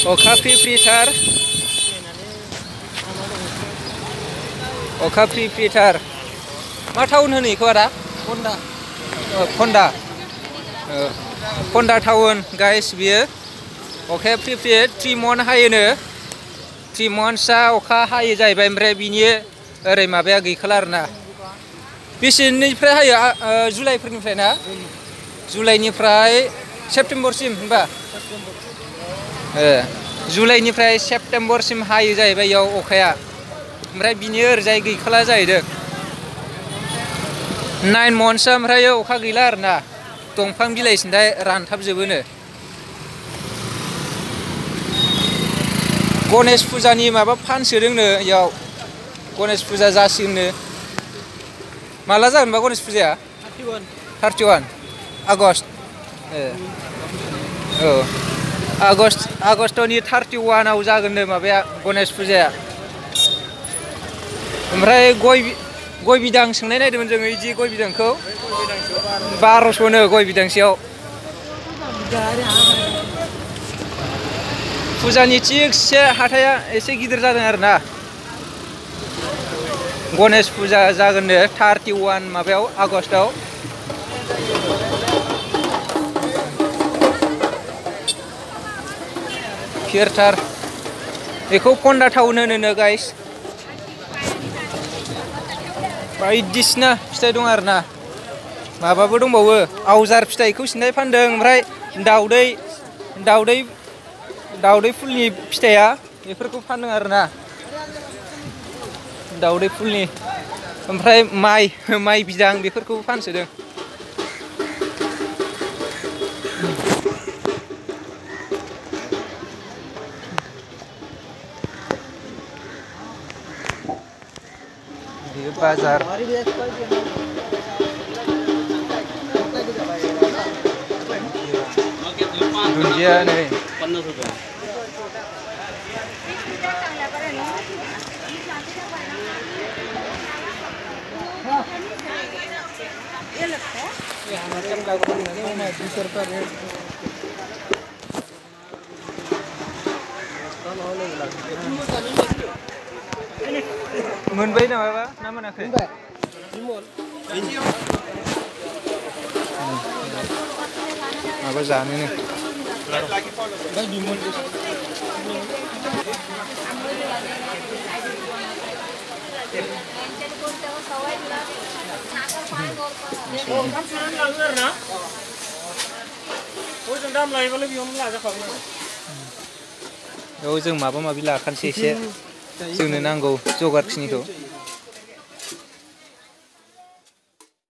अखा फ्रि फ्रिथार अखा फ्रि फ्रिथार मा टाउन होनो इखौ आदा Ponda Ponda Ponda town guys बियो अखाया फ्रि फ्रि 3 मन हायोनो 3 मनसा अखा हायो जाहैबाय ओमफ्राय बिनि ओरै माबाया गैखाला आरोना बेसेनिफ्राय हायो जुलाइफोरनिफ्राय ना जुलाइनिफ्राय सेप्तेम्बरसिम होनबा जुलाइनिफ्राय सेप्तेम्बरसिम हायो जाहैबाय इयाव अखाया ओमफ्राय बिनि ओरैजाय गैखाला जाहैदों 9 मनसो ओमफ्राय अखा गैला आरोना दंफां बिलाइ सिन्थाय रानथाबजोबोनो गणेश फुजानि माबा फानसोदोंनो इयाव गणेश फुजा जासिगोननो माला जागोनबा गणेश फुजाया 31 आगष्ट औ आगष्टनि 31 आव जागोननो माबाया गणेश फुजाया ओमफ्राय गय बिदां सोंनाय नायदोंमोन जोङो इदि गय बिदांखौ 1200नो गय बिदांसेयाव फुजानि थिगसे हाथाया एसे गिदिर जादों आरोना गणेश फुजा जागोननो 31 माबायाव आगष्टआव फिरथार बेखौ पन्डा टाउन होनो गाइस बायदिसिना फिथाइ दं आरोना माबाबो दंबावो आवजार फिथाइखौ सिन्थाय फानदों ओमफ्राय दाउदै फुलनि फिथाइया बेफोरखौ फानदों आरोना दाउदै फुलनि ओमफ्राय माइ बिदां बेफोरखौबो फानसोदों बेयो बाजार दुन्दिया नै मोनबाय नामाबा ना मोनाखै माबा जानोनो औ जों माबा माबि लाखानोसै एसे जोंनो नांगौ जगारखिनिखौ